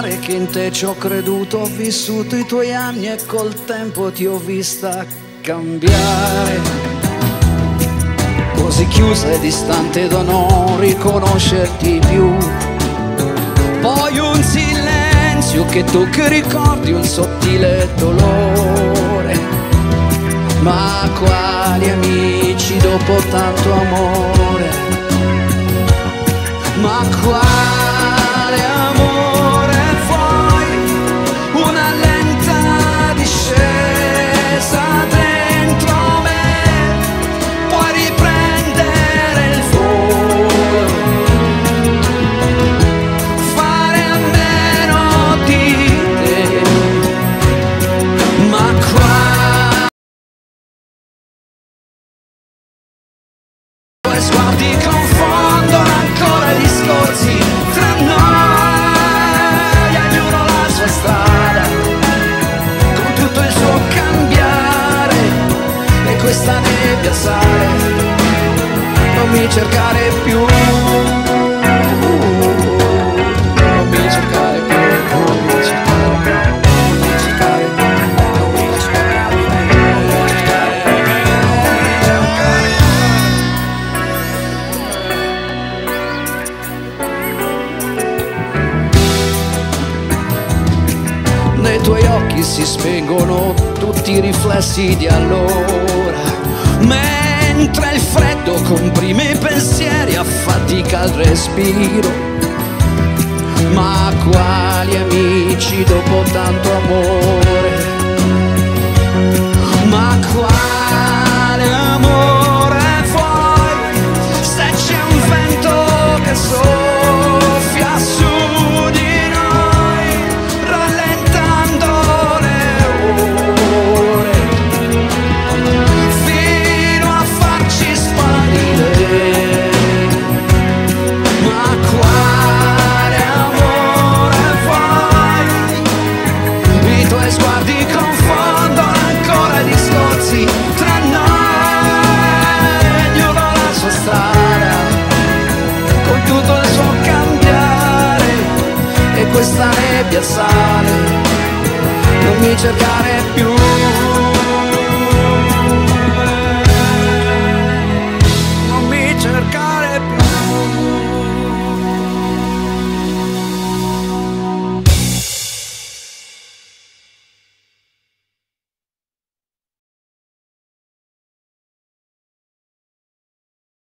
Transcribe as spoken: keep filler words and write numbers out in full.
pensare che in te ci ho creduto, ho vissuto i tuoi anni e col tempo ti ho vista cambiare. Così chiusa e distante da non riconoscerti più. Poi un silenzio che tu che ricordi, un sottile dolore. Ma quali amici dopo tanto amore? Ma quale amore vuoi? Una lenta discesa dentro me, puoi riprendere il volo, fare a meno di te. Ma qua i sguardi confondono ancora gli scorsi tra noi, ognuno la sua strada, con tutto il suo cambiare, e questa nebbia sale, non mi cercare più, non mi cercare più, non mi cercare più, non mi cercare più, non mi cercare più, non mi cercare più, non mi cercare più. Nei tuoi occhi si spengono tutti i riflessi di allora, mentre il freddo comprime i pensieri, affatica il respiro. Ma quali amici dopo tanto amore? Ma quale amore vuoi? Se c'è un vento che soffia su di noi, rallentando le ore, fino a farci sparire. Ma quale amore vuoi? I tuoi sguardi confondono ancora gli scorsi tra noi, ognuno la sua strada, con tutto il suo cambiare, e questa nebbia sale, non mi cercare più.